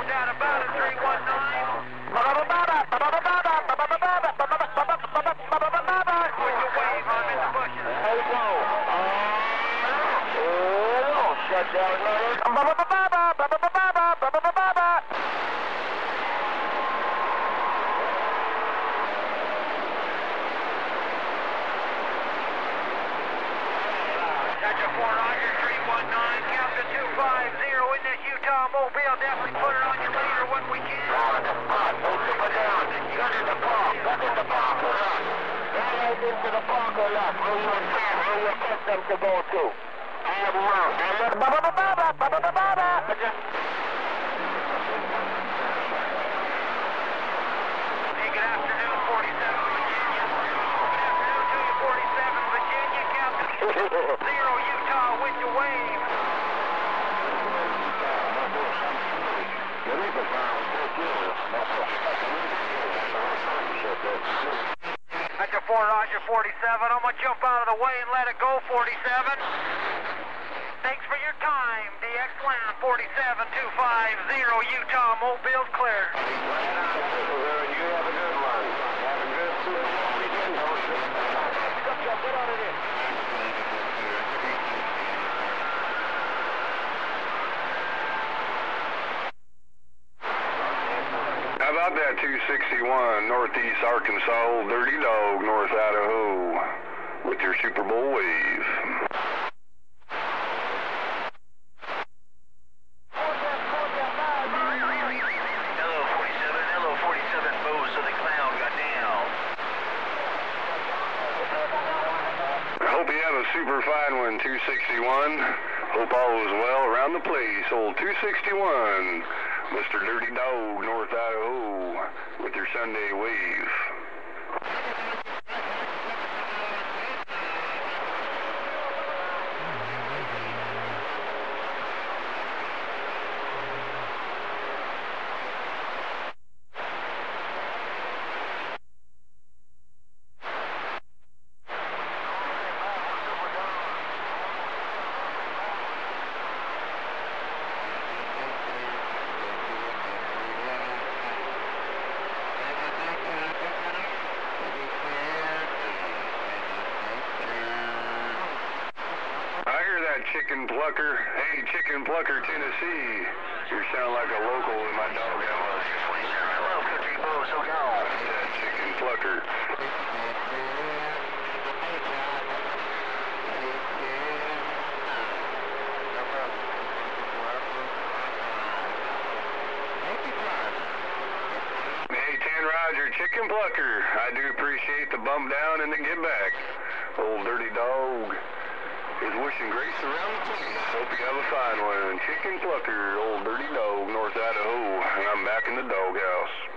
that about a 319. With your wave, I'm in the bushes. Shut down, Roger, 319, Captain 250 in this Utah Mobile. Definitely put it on your leader when we can. Under the park, into the park or left, where you intend, where you expect them to go to. And now, Hey, good afternoon, 47 Virginia. Good afternoon to you, 47 Virginia, Captain 0 Utah with your wave. That's a 4 Roger 47. I'm going to jump out of the way and let it go, 47. Thanks for your time. DX Land 47250 Utah Mobile's clear. You have a good one. Have a good Super Bowl weekend. Get out of this. How about that 261 Northeast Arkansas, Old Dirty Dog, North Idaho, with your Super Bowl wave? Hello 47, Bose of the Clown got down. I hope you have a super fine one, 261. Hope all is well around the place, old 261. Mr. Dirty Dog, North Idaho, with your Sunday wave. Chicken Plucker. Hey, Chicken Plucker, Tennessee. You sound like a local in my doghouse. Hello, Country Bose, so gone. Yeah, Chicken Plucker. Hey, 10 Roger, Chicken Plucker. I do appreciate the bump down and the get back. Old Dirty Dog is wishing grace around the place. Hope you have a fine one. Chicken Plucker, Old Dirty Dog, North Idaho, and I'm back in the doghouse.